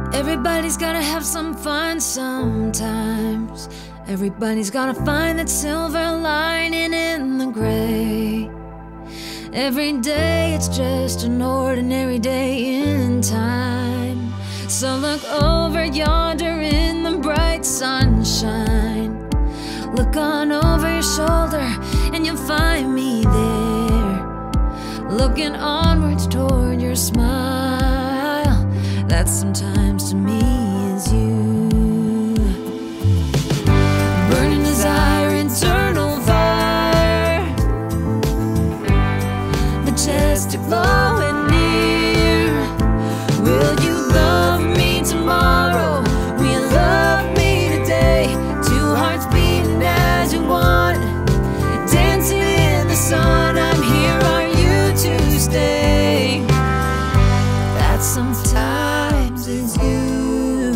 Everybody's gotta have some fun sometimes. Everybody's gotta find that silver lining in the gray. Every day it's just an ordinary day in time. So look over yonder in the bright sunshine. Look on over your shoulder and you'll find me there, looking onwards toward your smile. That sometimes to me is you. Burning desire, eternal fire, majestic, low and near. Will you love me tomorrow? Will you love me today? Two hearts beating as you want, dancing in the sun. I'm here, are you to stay? That sometimes is you.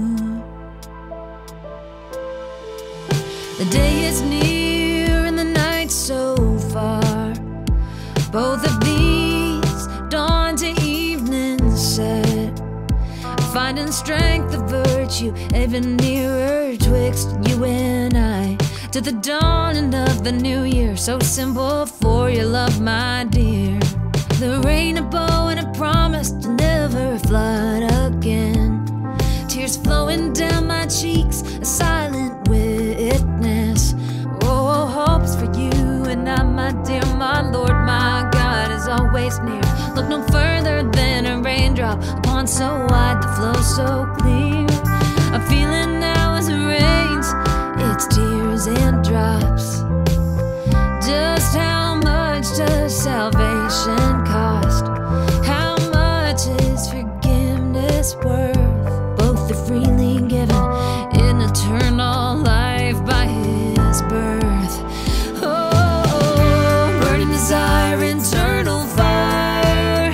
The day is near and the night so far. Both of these dawn to evening set, finding strength of virtue ever nearer twixt you and I, to the dawning of the new year. So simple for your love, my dear. The rain, a bow, and a promise to never flood again. Tears flowing down my cheeks, a silent witness. Oh, hope's for you and I, my dear, my Lord, my God is always near. Look no further than a raindrop, a pond so wide, the flow so clear. I'm feeling now as it rains, it's tears and drops. Just how much does salvation cost? How much is forgiveness worth? Both are freely given in eternal life by His birth. Oh, burning desire, eternal fire,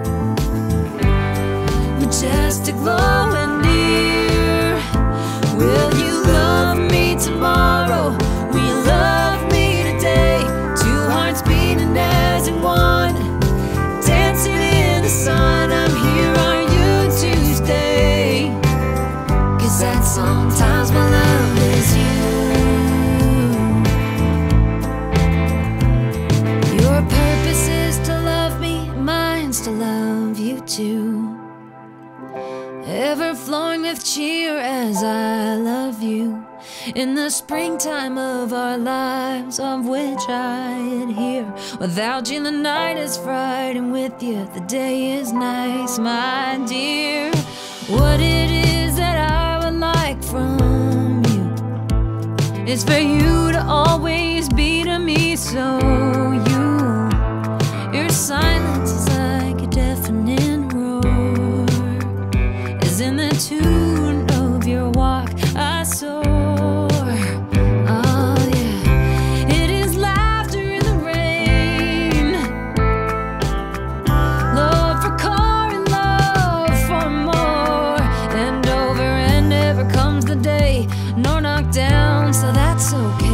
majestic, low and near. Will you love me tomorrow? Will you love me today? Two hearts beating as in one, dancing in the sun. I'm here, are you to stay? 'Cause that sometimes my love is you. Your purpose is to love me, mine's to love you too. Ever flowing with cheer as I love you. In the springtime of our lives, of which I adhere. Without you the night is bright, and with you the day is nice, my dear. What it is that I would like from you is for you to always be to me so your silence is like a deafening roar, as in the tune of your walk I soar. Oh yeah, it is laughter in the rain, love for core and love for more, and over and ever comes the day, nor knocked down, so that's okay.